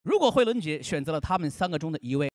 如果慧伦姐选择了他们3个中的一位，